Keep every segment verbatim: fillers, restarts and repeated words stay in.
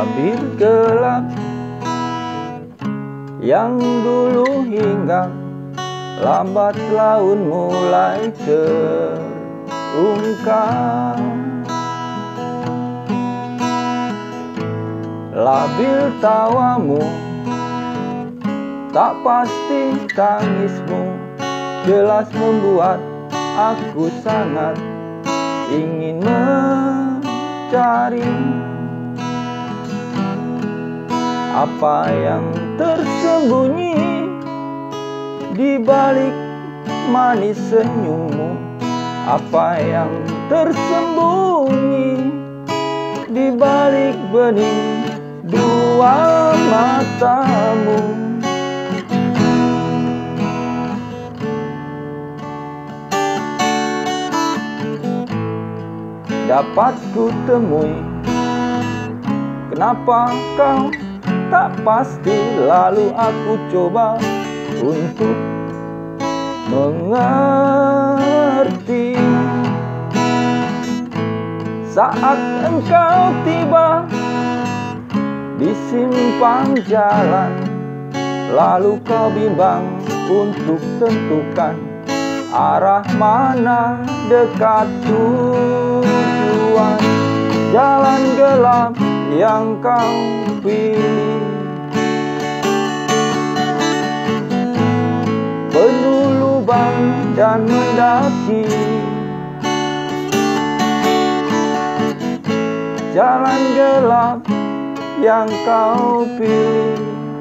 labil gelap yang dulu hingga lambat laun mulai terungkap. Labil tawamu, tak pasti tangismu, jelas membuat aku sangat ingin mencari apa yang tersembunyi di balik manis senyummu, apa yang tersembunyi di balik bening dua matamu. Dapat ku temui, kenapa kau tak pasti, lalu aku coba untuk mengerti. Saat engkau tiba di simpang jalan, lalu kau bimbang untuk tentukan arah mana dekat tujuan. Jalan gelap yang kau pilih, penuh lubang dan mendaki. Jalan gelap yang kau pilih,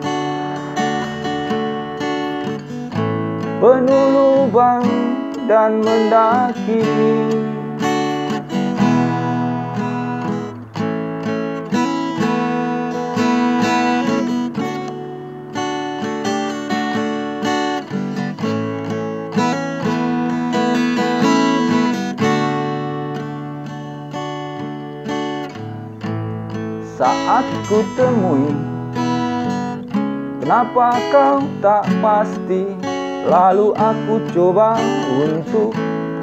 penuh lubang dan mendaki. Saat ku temui, kenapa kau tak pasti, lalu aku coba untuk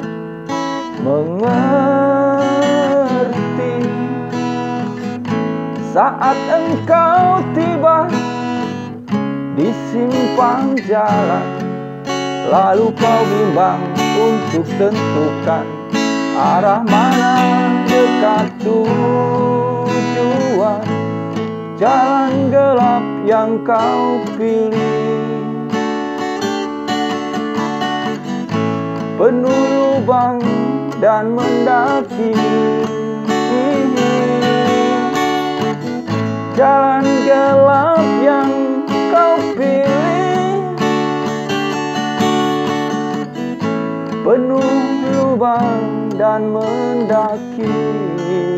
mengerti. Saat engkau tiba di simpang jalan, lalu kau bimbang untuk tentukan arah mana dekat tujuan. Jalan gelap yang kau pilih, penuh lubang dan mendaki. Jalan gelap yang kau pilih, penuh lubang dan mendaki.